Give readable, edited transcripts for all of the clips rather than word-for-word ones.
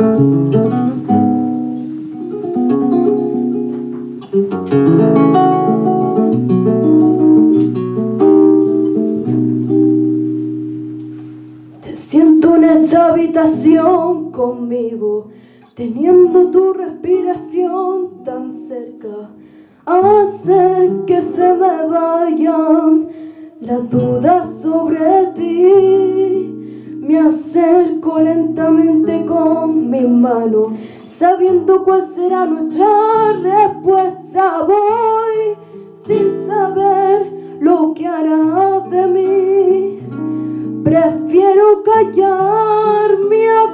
Te siento en esta habitación conmigo, teniendo tu respiración tan cerca. Hace que se me vayan las dudas sobre ti. Me acerco lentamente con mis manos, sabiendo cuál será nuestra respuesta. Voy sin saber lo que harás de mí. Prefiero callarme a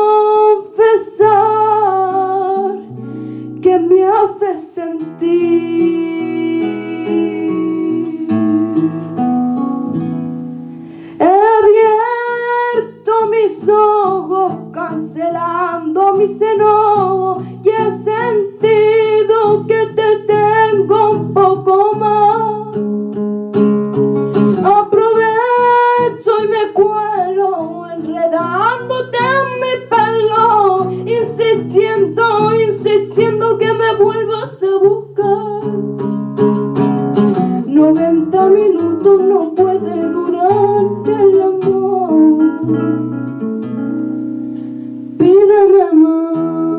confesar que me hace sentir. He abierto mis ojos cancelando mis enojos y he sentido que te tengo un poco más. Aprovecho y me cuelo enredándote en mi pelo, insistiendo que me vuelvas a buscar. 90 minutos no puede durar el amor. Pídeme más.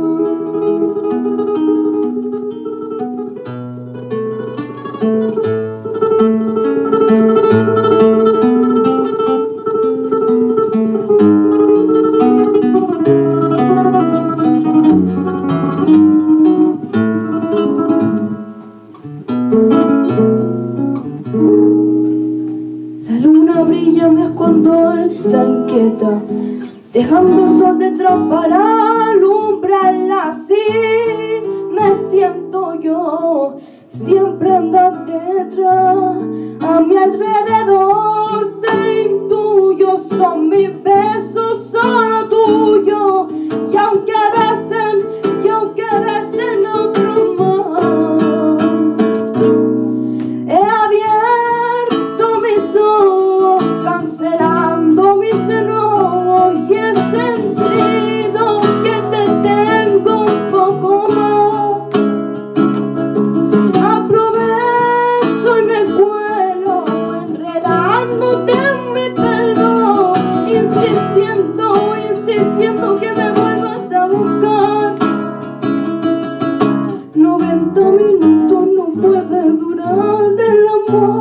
La luna brilla cuando está inquieta, dejando el sol detrás para alumbrarla. Así me siento yo, siempre andas detrás. A mi alrededor te intuyo, son mis besos solo tuyos. Y aunque besen otros más, he abierto mis ojos cancelando mis enojos y he sentido que te tengo un poco más. Aprovecho y me cuelo enredándote en mi pelo, insistiendo que me vuelvas a buscar. 90 minutos no puede durar el amor.